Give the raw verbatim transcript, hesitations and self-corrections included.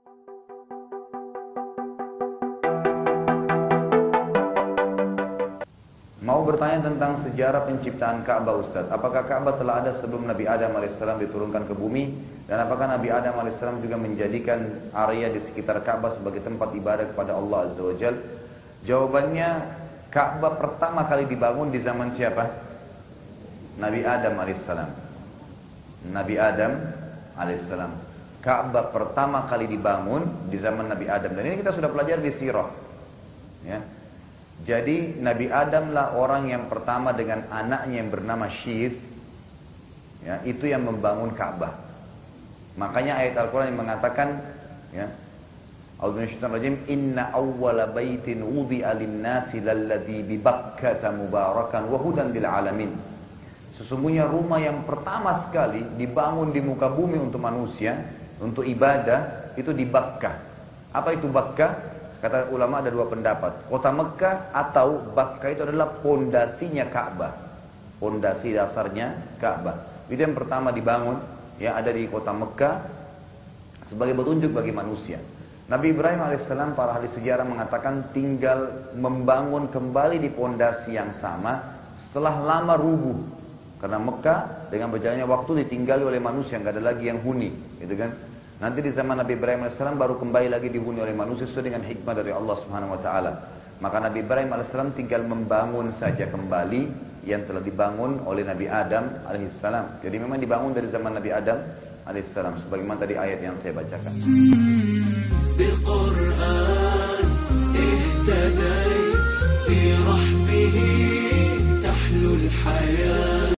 Mau bertanya tentang sejarah penciptaan Ka'bah, Ustaz. Apakah Ka'bah telah ada sebelum Nabi Adam alaihissalam diturunkan ke bumi? Dan apakah Nabi Adam alaihissalam juga menjadikan area di sekitar Ka'bah sebagai tempat ibadah kepada Allah Azza wa Jalla? Jawabannya, Ka'bah pertama kali dibangun di zaman siapa? Nabi Adam alaihissalam. Nabi Adam alaihissalam. Ka'bah pertama kali dibangun di zaman Nabi Adam. Dan ini kita sudah pelajari di sirah. Ya. Jadi Nabi Adam lah orang yang pertama dengan anaknya yang bernama Syith, ya, itu yang membangun Ka'bah. Makanya ayat Al-Quran yang mengatakan, ya, A'udzubillahi inna awwala baitin wudi'a lin-nasi lalladzi bi Bakkata mubarakan wa hudan lil alamin. Sesungguhnya rumah yang pertama sekali dibangun di muka bumi untuk manusia, untuk ibadah, itu di Bakkah. Apa itu Bakkah? Kata ulama ada dua pendapat. Kota Mekah atau Bakkah itu adalah pondasinya Ka'bah. Pondasi dasarnya Ka'bah. Itu yang pertama dibangun, ya, ada di kota Mekah sebagai petunjuk bagi manusia. Nabi Ibrahim alaihissalam, para ahli sejarah mengatakan tinggal membangun kembali di pondasi yang sama setelah lama rubuh. Karena Mekah dengan berjalannya waktu ditinggali oleh manusia, nggak ada lagi yang huni, gitu kan? Nanti di zaman Nabi Ibrahim alaihissalam baru kembali lagi dihuni oleh manusia sesuai dengan hikmah dari Allah Subhanahu wa taala. Maka Nabi Ibrahim alaihissalam tinggal membangun saja kembali yang telah dibangun oleh Nabi Adam alaihissalam. Jadi memang dibangun dari zaman Nabi Adam alaihissalam sebagaimana tadi ayat yang saya bacakan. Bil Qur'an ihtadai fi rahmihi tahlul hayat.